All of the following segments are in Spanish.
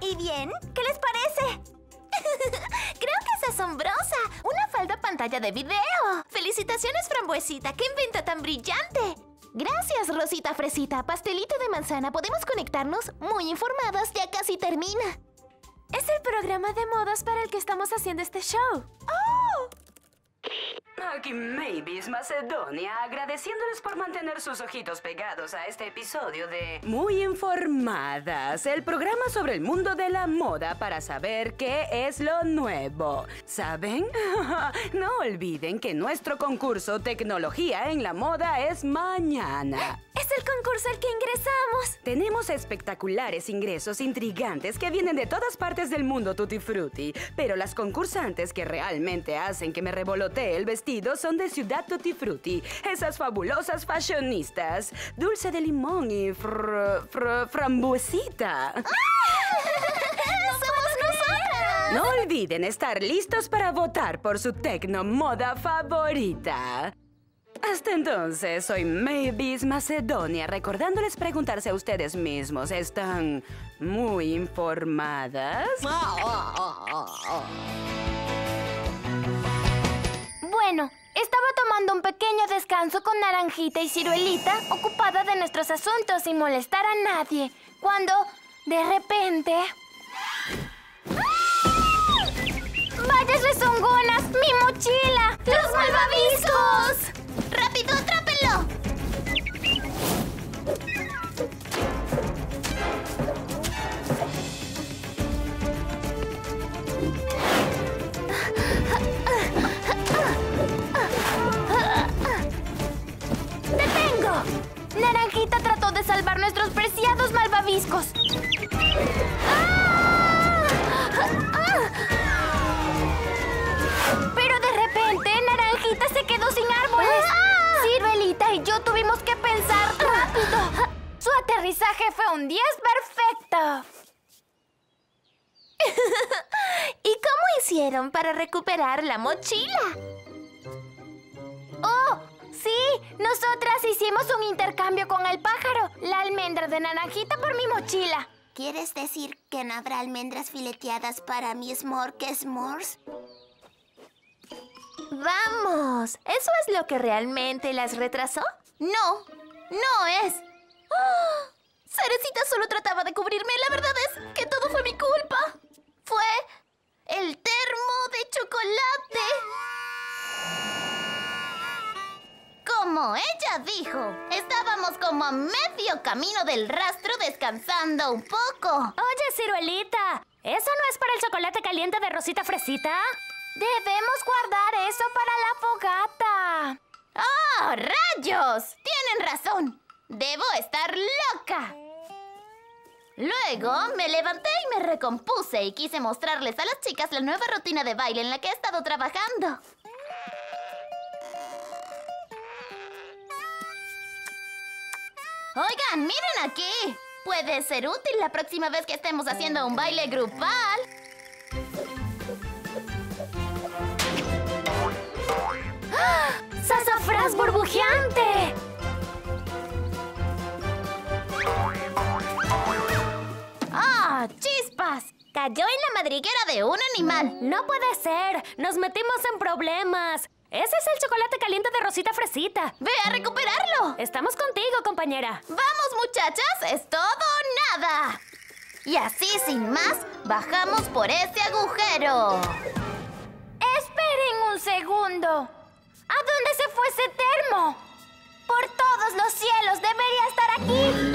muy bien. ¿Qué les parece? Creo que es asombrosa. Una falda pantalla de video. ¡Felicitaciones, Frambuesita! ¡Qué invento tan brillante! Gracias, Rosita Fresita. Pastelito de manzana. Podemos conectarnos. Muy informadas, ya casi termina. Es el programa de modas para el que estamos haciendo este show. ¡Oh! Aquí Mavis Macedonia, agradeciéndoles por mantener sus ojitos pegados a este episodio de Muy Informadas, el programa sobre el mundo de la moda para saber qué es lo nuevo. ¿Saben? No olviden que nuestro concurso Tecnología en la Moda es mañana. Es el concurso al que ingresamos. Tenemos espectaculares ingresos intrigantes que vienen de todas partes del mundo Tutti Frutti, pero las concursantes que realmente hacen que me revolotee el vestido son de Ciudad Tutti Frutti, esas fabulosas fashionistas, Dulce de Limón y Frambuesita. ¡Somos nosotras! No olviden estar listos para votar por su tecno moda favorita. Hasta entonces, soy Mavis Macedonia, recordándoles preguntarse a ustedes mismos, ¿están muy informadas? Bueno, estaba tomando un pequeño descanso con Naranjita y Ciruelita, ocupada de nuestros asuntos sin molestar a nadie, cuando, de repente... ¡Vayas rezongonas! ¡Mi mochila! ¡Los malvaviscos! ¡Rápido, atrápenlo! ¡Detengo! Naranjita trató de salvar nuestros preciados malvaviscos. Pero de repente, Naranjita se quedó sin árboles. Ciruelita y yo tuvimos que pensar rápido. Su aterrizaje fue un 10 perfecto. ¿Y cómo hicieron para recuperar la mochila? ¡Oh! Sí, nosotras hicimos un intercambio con el pájaro. La almendra de Naranjita por mi mochila. ¿Quieres decir que no habrá almendras fileteadas para mi s'mores? ¡Vamos! ¿Eso es lo que realmente las retrasó? No, no es. ¡Oh! Cerecita solo trataba de cubrirme. La verdad es que todo fue mi culpa. Fue el termo de chocolate. Como ella dijo, estábamos como a medio camino del rastro descansando un poco. Oye, Ciruelita, ¿eso no es para el chocolate caliente de Rosita Fresita? Debemos guardar eso para la fogata. ¡Oh, rayos! Tienen razón. Debo estar loca. Luego me levanté y me recompuse y quise mostrarles a las chicas la nueva rutina de baile en la que he estado trabajando. Oigan, miren aquí. Puede ser útil la próxima vez que estemos haciendo un baile grupal. ¡Ah! ¡Sasafrás burbujeante! ¡Ah, chispas! Cayó en la madriguera de un animal. No puede ser. Nos metimos en problemas. Ese es el chocolate caliente de Rosita Fresita. ¡Ve a recuperarlo! Estamos contigo, compañera. ¡Vamos, muchachas! ¡Es todo o nada! Y así, sin más, bajamos por ese agujero. ¡Esperen un segundo! ¿A dónde se fue ese termo? ¡Por todos los cielos! ¡Debería estar aquí!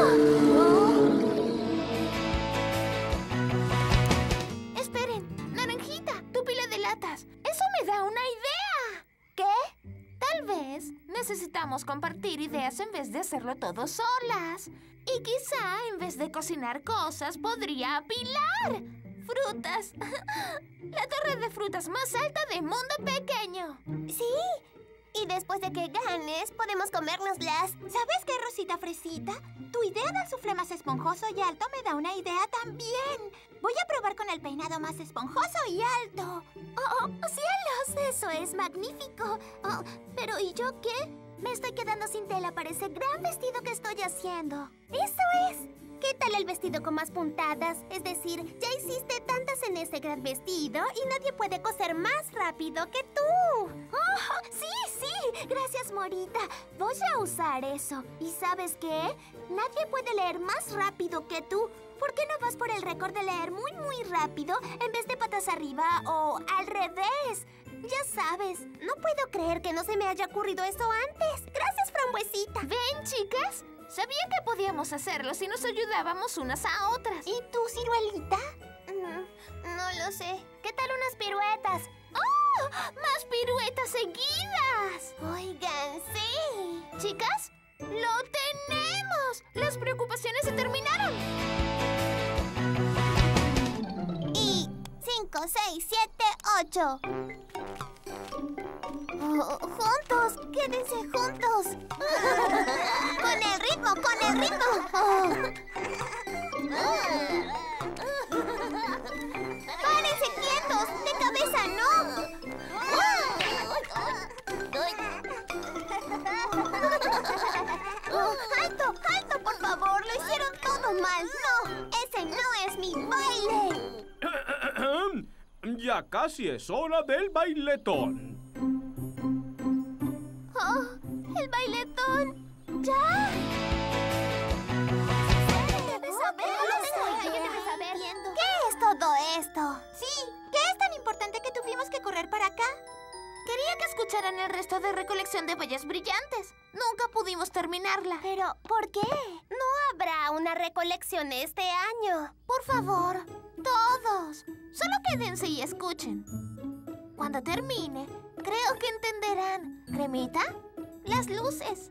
Esperen, Naranjita, tu pila de latas. Eso me da una idea. ¿Qué? Tal vez necesitamos compartir ideas en vez de hacerlo todo solas. Y quizá, en vez de cocinar cosas, podría apilar frutas. La torre de frutas más alta de Mundo Pequeño. Sí. Y después de que ganes, podemos comérnoslas. ¿Sabes qué, Rosita Fresita? Tu idea del suflé más esponjoso y alto me da una idea también. Voy a probar con el peinado más esponjoso y alto. ¡Oh, cielos! Eso es magnífico. Oh, pero ¿y yo qué? Me estoy quedando sin tela para ese gran vestido que estoy haciendo. ¡Eso es! ¿Qué tal sale el vestido con más puntadas. Es decir, ya hiciste tantas en ese gran vestido y nadie puede coser más rápido que tú. ¡Oh, sí, sí! Gracias, Morita. Voy a usar eso. ¿Y sabes qué? Nadie puede leer más rápido que tú. ¿Por qué no vas por el récord de leer muy, muy rápido en vez de patas arriba o al revés? Ya sabes, no puedo creer que no se me haya ocurrido eso antes. Gracias, Frambuesita. ¿Ven, chicas? Sabía que podíamos hacerlo si nos ayudábamos unas a otras. ¿Y tú, Ciruelita? No lo sé. ¿Qué tal unas piruetas? ¡Oh! ¡Más piruetas seguidas! Oigan, sí. Chicas, ¡lo tenemos! Las preocupaciones se terminaron. Y 5, 6, 7, 8. Juntos, quédense juntos. Con el ritmo, con el ritmo. Párense quietos, de cabeza no. ¡Alto, alto, por favor! ¡Lo hicieron todo mal! ¡No! ¡Ese no es mi baile! Ya casi es hora del bailetón. ¡Oh! ¡El bailetón! ¡Ya! Debes saber. ¿Qué es todo esto? Sí, ¿qué es tan importante que tuvimos que correr para acá? Quería que escucharan el resto de recolección de bayas brillantes. Nunca pudimos terminarla. Pero, ¿por qué? No habrá una recolección este año. Por favor, todos. Solo quédense y escuchen. Cuando termine, creo que entenderán. ¿Cremita? Las luces.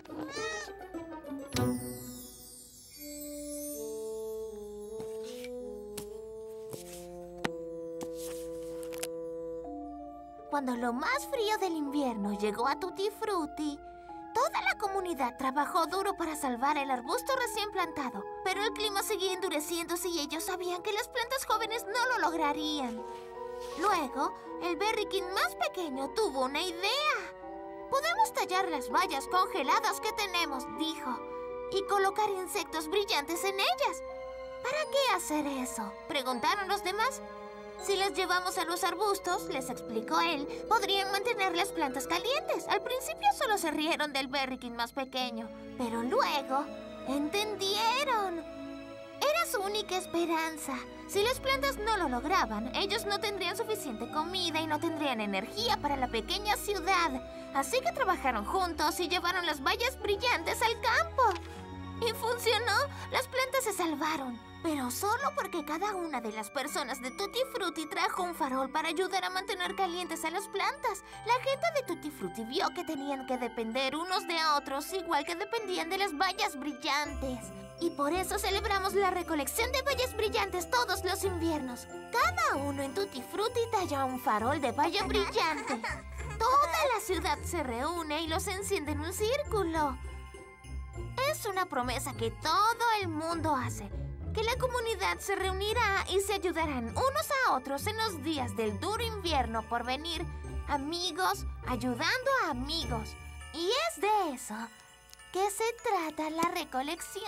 Cuando lo más frío del invierno llegó a Tutti Frutti, toda la comunidad trabajó duro para salvar el arbusto recién plantado. Pero el clima seguía endureciéndose y ellos sabían que las plantas jóvenes no lo lograrían. Luego, el berriquín más pequeño tuvo una idea. Podemos tallar las bayas congeladas que tenemos, dijo, y colocar insectos brillantes en ellas. ¿Para qué hacer eso?, preguntaron los demás. Si las llevamos a los arbustos, les explicó él, podrían mantener las plantas calientes. Al principio solo se rieron del berriquín más pequeño, pero luego entendieron. Era su única esperanza. Si las plantas no lo lograban, ellos no tendrían suficiente comida y no tendrían energía para la pequeña ciudad. Así que trabajaron juntos y llevaron las bayas brillantes al campo. Y funcionó. Las plantas se salvaron. Pero solo porque cada una de las personas de Tutti Frutti trajo un farol para ayudar a mantener calientes a las plantas. La gente de Tutti Frutti vio que tenían que depender unos de otros, igual que dependían de las bayas brillantes. Y por eso celebramos la recolección de bayas brillantes todos los inviernos. Cada uno en Tutti Frutti talla un farol de baya brillante. Toda la ciudad se reúne y los enciende en un círculo. Es una promesa que todo el mundo hace. Que la comunidad se reunirá y se ayudarán unos a otros en los días del duro invierno por venir. Amigos ayudando a amigos. Y es de eso que se trata la recolección.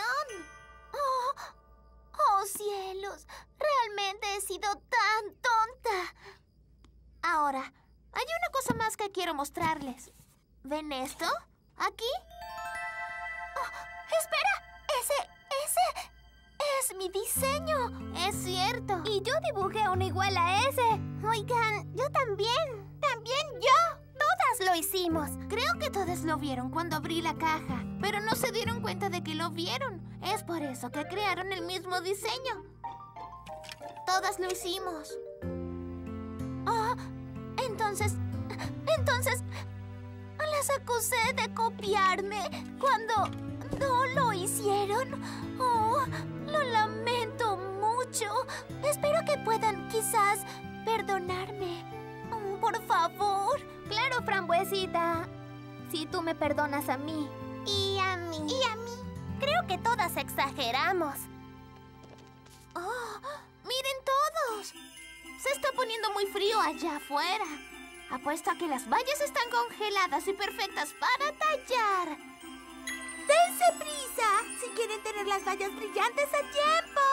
¡Oh, cielos! Realmente he sido tan tonta. Ahora, hay una cosa más que quiero mostrarles. ¿Ven esto? ¿Aquí? ¡Espera! ¡Ese es mi diseño! Es cierto. Y yo dibujé uno igual a ese. Oigan, yo también. ¡También yo! ¡Todas lo hicimos! Creo que todos lo vieron cuando abrí la caja, pero no se dieron cuenta de que lo vieron. Es por eso que crearon el mismo diseño. Todas lo hicimos. Entonces, las acusé de copiarme cuando no lo hicieron. Oh, lo lamento mucho. Espero que puedan quizás perdonarme. Por favor. Claro, Frambuesita. Si tú me perdonas a mí. Y a mí. Y a mí. Creo que todas exageramos. ¡Miren todos! Se está poniendo muy frío allá afuera. Apuesto a que las bayas están congeladas y perfectas para tallar. ¡Dense prisa! Si quieren tener las bayas brillantes a tiempo.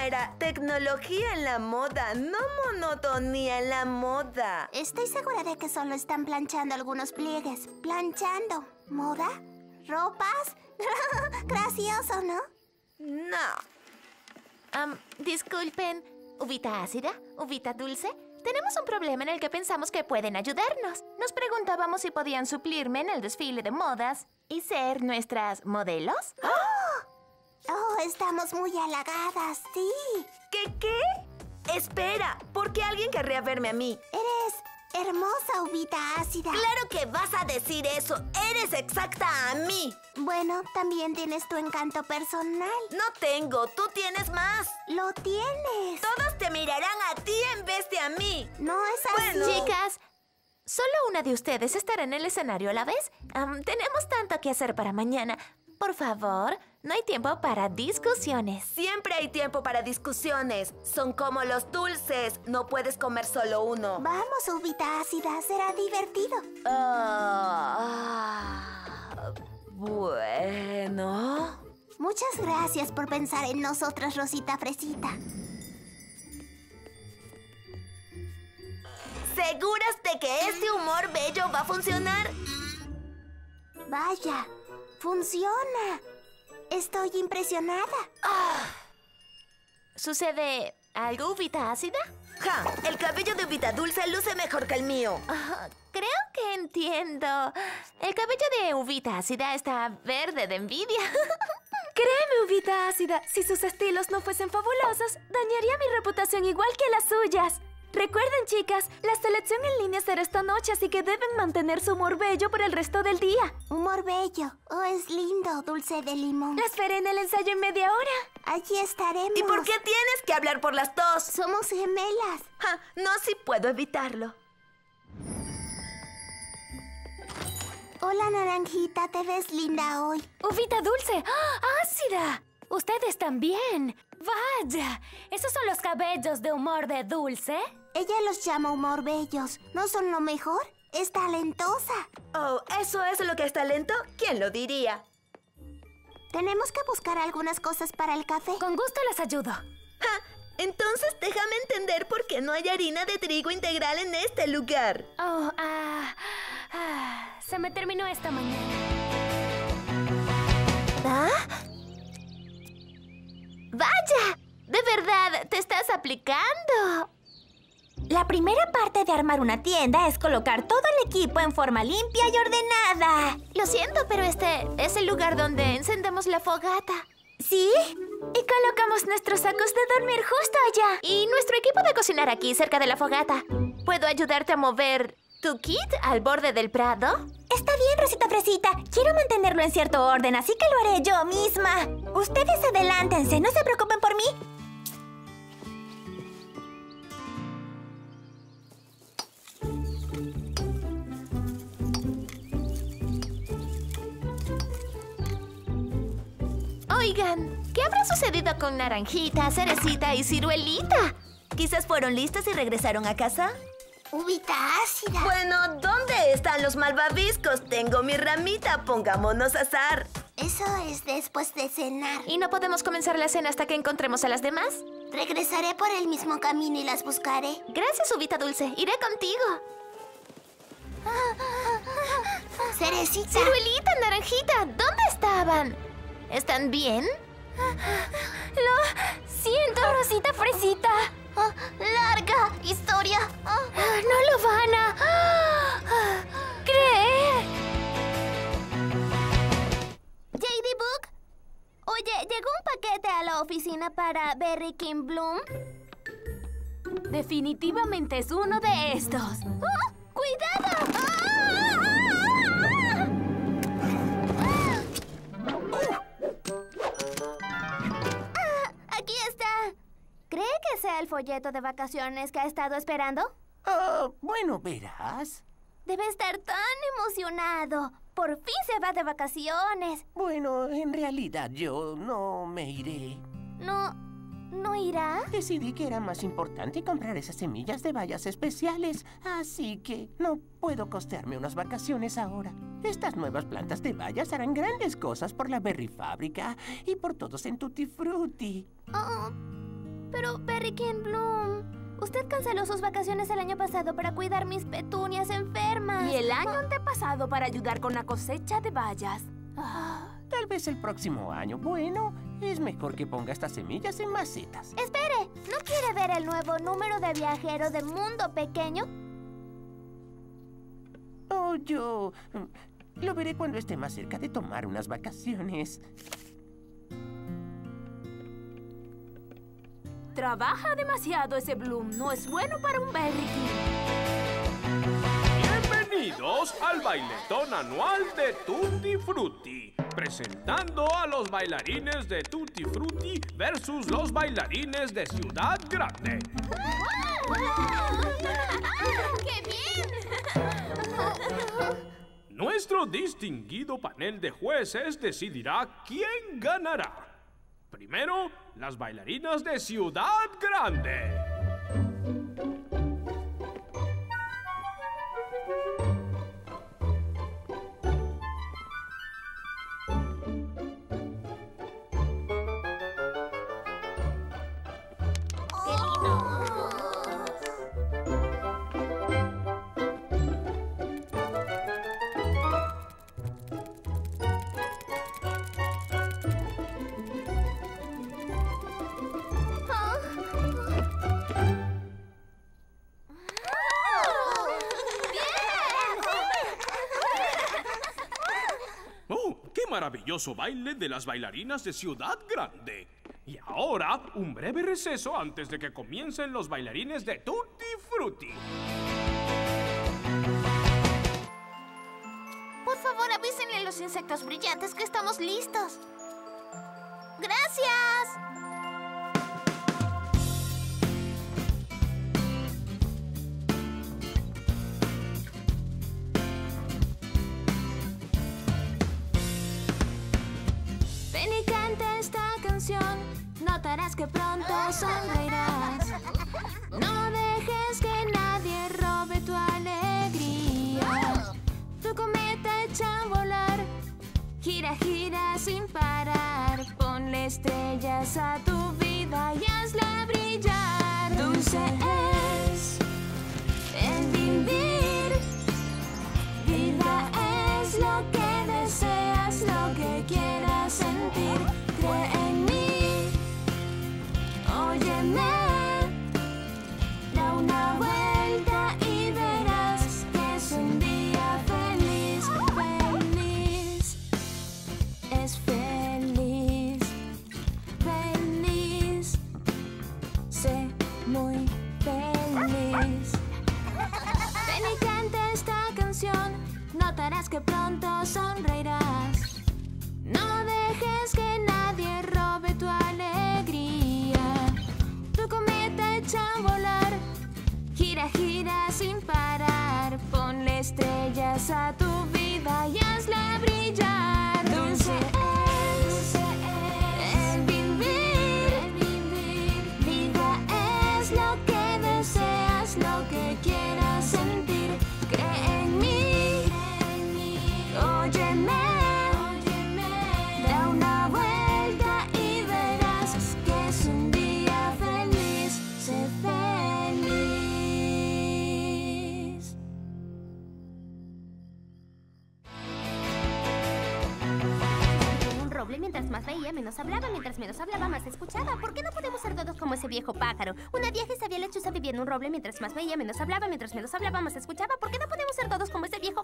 era tecnología en la moda, no monotonía en la moda. Estoy segura de que solo están planchando algunos pliegues. ¿Planchando? ¿Moda? ¿Ropas? Gracioso, ¿no? No. Disculpen, ¿uvita ácida? ¿Uvita dulce? Tenemos un problema en el que pensamos que pueden ayudarnos. Nos preguntábamos si podían suplirme en el desfile de modas y ser nuestras modelos. Oh, estamos muy halagadas, sí. ¿Qué? Espera, ¿por qué alguien querría verme a mí? Eres hermosa, uvita ácida. ¡Claro que vas a decir eso! ¡Eres exacta a mí! Bueno, también tienes tu encanto personal. No tengo, tú tienes más. ¡Lo tienes! Todos te mirarán a ti en vez de a mí. No es así. Bueno. Chicas, solo una de ustedes estará en el escenario a la vez. Tenemos tanto que hacer para mañana. Por favor, no hay tiempo para discusiones. Siempre hay tiempo para discusiones. Son como los dulces. No puedes comer solo uno. Vamos, uvita ácida, será divertido. Bueno. Muchas gracias por pensar en nosotras, Rosita Fresita. ¿Seguras de que este humor bello va a funcionar? Vaya, funciona. Estoy impresionada. ¿Sucede algo, uvita ácida? ¡Ja! El cabello de Uvita Dulce luce mejor que el mío. Creo que entiendo. El cabello de uvita ácida está verde de envidia. Créeme, uvita ácida, si sus estilos no fuesen fabulosos, dañaría mi reputación igual que las suyas. Recuerden, chicas, la selección en línea será esta noche, así que deben mantener su humor bello por el resto del día. Humor bello. Oh, es lindo, dulce de limón. Las veré en el ensayo en media hora. Allí estaremos. ¿Y por qué tienes que hablar por las dos? Somos gemelas. Ja, no, si puedo evitarlo. Hola, Naranjita, te ves linda hoy. ¡Uvita Dulce! ¡Ah, ácida! ¡Ustedes también! ¡Vaya! ¿Esos son los cabellos de humor de Dulce? Ella los llama humor bellos. ¿No son lo mejor? Es talentosa. Oh, ¿eso es lo que es talento? ¿Quién lo diría? Tenemos que buscar algunas cosas para el café. Con gusto las ayudo. Ja, entonces déjame entender por qué no hay harina de trigo integral en este lugar. Oh, se me terminó esta mañana. ¡Vaya! ¡De verdad! ¡Te estás aplicando! La primera parte de armar una tienda es colocar todo el equipo en forma limpia y ordenada. Lo siento, pero este es el lugar donde encendemos la fogata. ¿Sí? Y colocamos nuestros sacos de dormir justo allá. Y nuestro equipo de cocinar aquí, cerca de la fogata. ¿Puedo ayudarte a mover tu kit al borde del prado? Está bien, Rosita Fresita. Quiero mantenerlo en cierto orden, así que lo haré yo misma. Ustedes adelántense, no se preocupen por mí. Oigan, ¿qué habrá sucedido con Naranjita, Cerecita y Ciruelita? ¿Quizás fueron listas y regresaron a casa? Uvita ácida. Bueno, ¿dónde están los malvaviscos? Tengo mi ramita, pongámonos a asar. Eso es después de cenar. ¿Y no podemos comenzar la cena hasta que encontremos a las demás? Regresaré por el mismo camino y las buscaré. Gracias, Uvita Dulce. Iré contigo. Cerecita. Ciruelita, Naranjita, ¿dónde estaban? ¿Están bien? Lo siento, Rosita Fresita. Larga historia. No lo van a creer. JD Book. Oye, llegó un paquete a la oficina para Berry King Bloom. Definitivamente es uno de estos. ¡Cuidado! Aquí está. ¿Cree que sea el folleto de vacaciones que ha estado esperando? Bueno, verás. Debe estar tan emocionado. Por fin se va de vacaciones. Bueno, en realidad yo no me iré. ¿No irá? Decidí que era más importante comprar esas semillas de bayas especiales, así que no puedo costearme unas vacaciones ahora. Estas nuevas plantas de bayas harán grandes cosas por la Berry Fábrica y por todos en Tutti Frutti. Pero, Berrykin Bloom, usted canceló sus vacaciones el año pasado para cuidar mis petunias enfermas. Y el año antepasado para ayudar con la cosecha de bayas. Tal vez el próximo año. Bueno, es mejor que ponga estas semillas en macetas. Espere, ¿no quiere ver el nuevo número de Viajero de Mundo Pequeño? Oh, yo lo veré cuando esté más cerca de tomar unas vacaciones. Trabaja demasiado ese Bloom. No es bueno para un Berrykin. Bienvenidos al bailetón anual de Tutti Frutti, presentando a los bailarines de Tutti Frutti versus los bailarines de Ciudad Grande. ¡Qué bien! Nuestro distinguido panel de jueces decidirá quién ganará. Primero, las bailarinas de Ciudad Grande. Maravilloso baile de las bailarinas de Ciudad Grande. Y ahora, un breve receso antes de que comiencen los bailarines de Tutti Frutti. Por favor, avísenle a los insectos brillantes que estamos listos. ¡Gracias! Notarás que pronto sonreirás. No dejes que nadie robe tu alegría. Tu cometa echa a volar. Gira, gira sin parar. Ponle estrellas a tu vida y hazla brillar. Dulce es el vivir. Vida es lo que deseas, lo que quieras sentir. Cree en mí. Óyeme, da una vuelta y verás que es un día feliz, feliz, es feliz, feliz, sé muy feliz. Ven y canta esta canción, notarás que pronto sonreirás. No dejes que nadie robe tu alegría. Tu cometa echa a volar. Gira, gira sin parar. Ponle estrellas a tu vida y hazla brillar. Dulce es el vivir. Vida es lo que deseas, lo que quieras sentir. Cree en mí. Óyeme. Da una vuelta y verás que es un día feliz. Sé feliz. Un roble, mientras más veía, menos hablaba. Mientras menos hablaba, más escuchaba. ¿Por qué no podemos ser todos como ese viejo pájaro? Una vieja y sabia lechuza vivía en un roble. Mientras más veía, menos hablaba. Mientras menos hablaba, más escuchaba. ¿Por qué no podemos ser todos como ese viejo?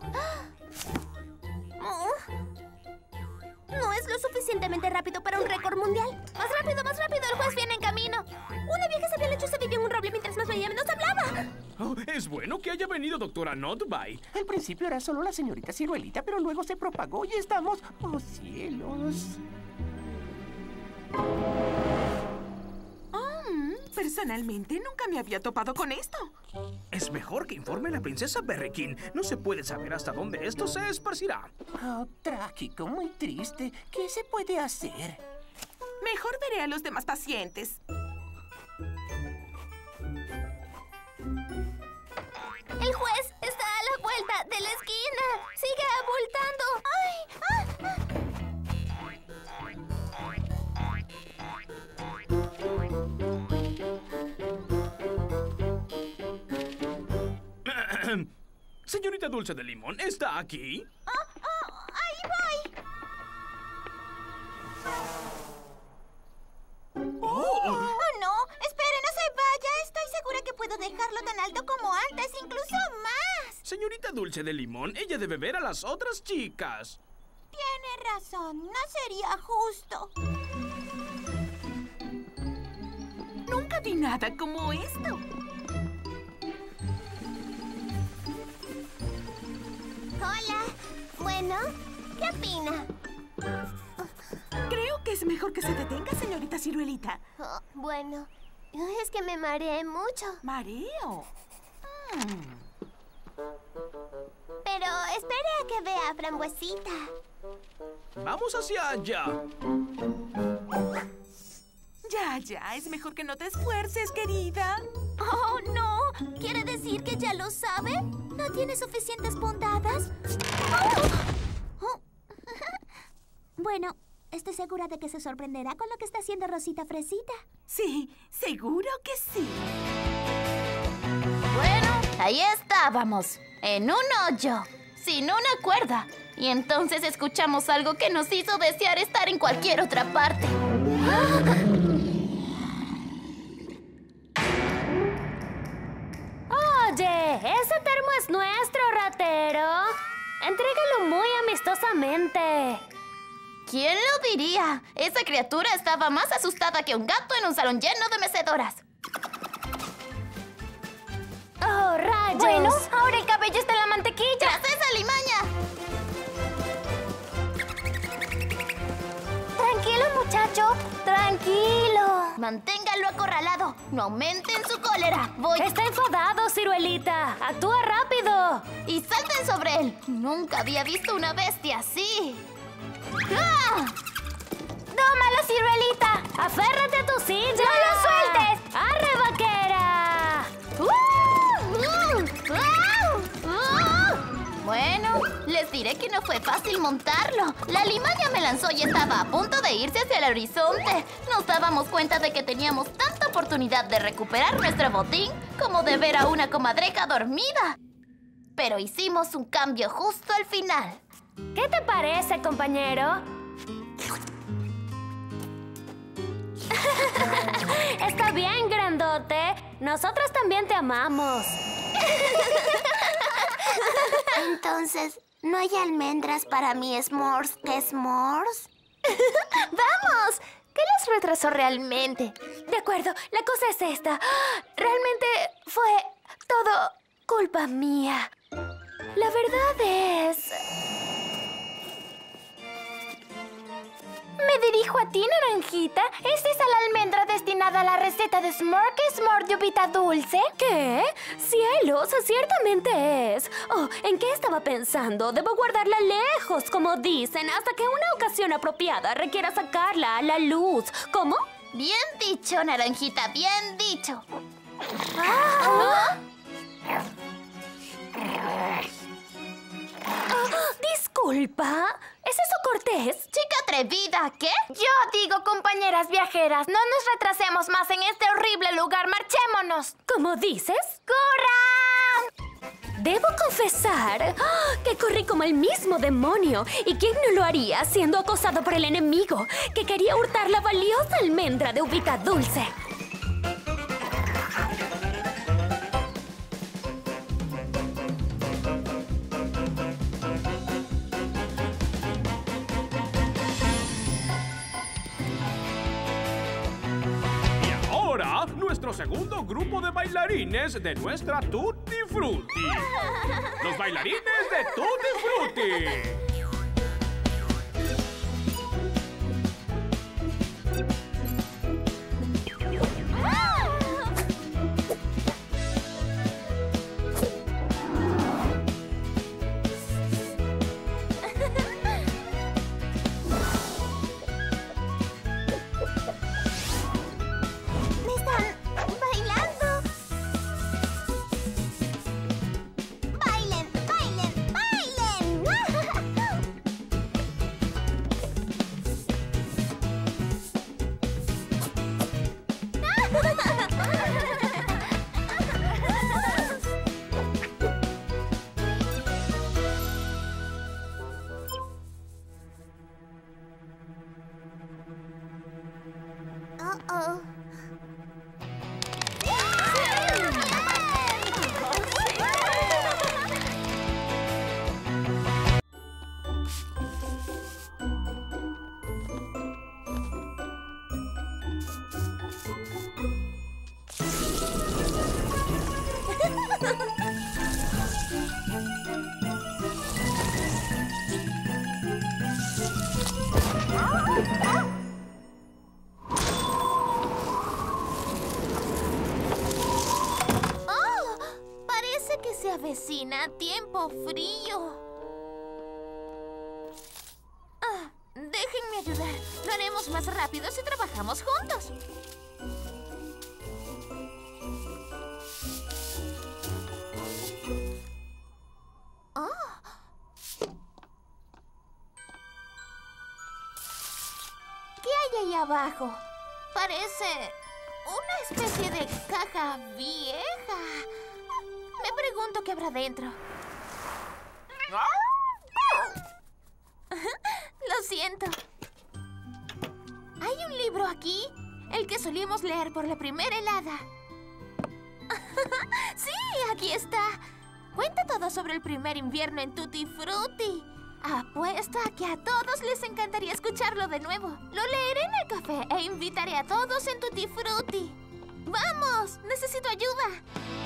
No es lo suficientemente rápido para un récord mundial. ¡Más rápido, más rápido! ¡El juez viene en camino! Una vieja sabia lechuza vivía en un roble. Mientras más veía, menos hablaba. Oh, es bueno que haya venido, doctora Notby. Al principio era solo la señorita Ciruelita, pero luego se propagó y estamos... ¡Oh, cielos! Personalmente, nunca me había topado con esto. Es mejor que informe a la princesa Berrykin. No se puede saber hasta dónde esto se esparcirá. Oh, trágico, muy triste. ¿Qué se puede hacer? Mejor veré a los demás pacientes. El juez está a la vuelta de la esquina. Sigue abultando. ¡Ay! Señorita Dulce de Limón, ¿está aquí? ¡Ahí voy! ¡Oh, no! ¡Espere, no se vaya! Estoy segura que puedo dejarlo tan alto como antes, incluso más. Señorita Dulce de Limón, ella debe ver a las otras chicas. Tiene razón, no sería justo. Nunca vi nada como esto. Hola. Bueno, ¿qué opina? Creo que es mejor que se detenga, señorita Ciruelita. Oh, bueno, es que me mareé mucho. Mareo. Pero espere a que vea a Frambuesita. Vamos hacia allá. Ya, es mejor que no te esfuerces, querida. ¡Oh, no! ¿Quiere decir que ya lo sabe? ¿No tiene suficientes puntadas? Oh. Bueno, estoy segura de que se sorprenderá con lo que está haciendo Rosita Fresita. Sí, seguro que sí. Bueno, ahí estábamos, en un hoyo, sin una cuerda. Y entonces escuchamos algo que nos hizo desear estar en cualquier otra parte. Oye, ese termo es nuestro, ratero. Entrégalo muy amistosamente. ¿Quién lo diría? Esa criatura estaba más asustada que un gato en un salón lleno de mecedoras. ¡Oh, rayos! Bueno, ahora el cabello está en la mantequilla. ¡Tras esa limaña! Tranquilo, muchacho. Tranquilo. Manténgalo acorralado. No aumenten su cólera. Está enfadado, Ciruelita. Actúa rápido. Y salten sobre él. Nunca había visto una bestia así. ¡Ah! ¡Tómalo, Ciruelita! ¡Aférrate a tu silla! ¡No lo sueltes! ¡Arre, vaquera! Bueno, les diré que no fue fácil montarlo. La limaña me lanzó y estaba a punto de irse hacia el horizonte. Nos dábamos cuenta de que teníamos tanta oportunidad de recuperar nuestro botín como de ver a una comadreja dormida. Pero hicimos un cambio justo al final. ¿Qué te parece, compañero? Está bien, grandote. Nosotros también te amamos. Entonces, ¿no hay almendras para mi s'mores que s'mores? ¡Vamos! ¿Qué les retrasó realmente? De acuerdo, la cosa es esta. Realmente fue todo culpa mía. La verdad es... Me dirijo a ti, Naranjita. ¿Es esa la almendra destinada a la receta de S'more que S'more de uvita dulce? ¿Qué? ¡Cielos! ¡Ciertamente es! Oh, ¿en qué estaba pensando? Debo guardarla lejos, como dicen, hasta que una ocasión apropiada requiera sacarla a la luz. ¿Cómo? Bien dicho, Naranjita, bien dicho. Disculpa, ¿es eso cortés? Chica atrevida, ¿qué? Yo digo, compañeras viajeras, no nos retrasemos más en este horrible lugar. ¡Marchémonos! ¿Cómo dices? ¡Corran! Debo confesar que corrí como el mismo demonio. ¿Y quién no lo haría siendo acosado por el enemigo que quería hurtar la valiosa almendra de uvita dulce? Nuestro segundo grupo de bailarines de nuestra Tutti Frutti. Los bailarines de Tutti Frutti. que se avecina tiempo frío. Déjenme ayudar. Lo haremos más rápido si trabajamos juntos. ¿Qué hay ahí abajo? Parece una especie de caja vieja. Me pregunto qué habrá dentro. Lo siento. ¿Hay un libro aquí? El que solíamos leer por la primera helada. Sí, aquí está. Cuenta todo sobre el primer invierno en Tutti Frutti. Apuesto a que a todos les encantaría escucharlo de nuevo. Lo leeré en el café e invitaré a todos en Tutti Frutti. ¡Vamos! ¡Necesito ayuda!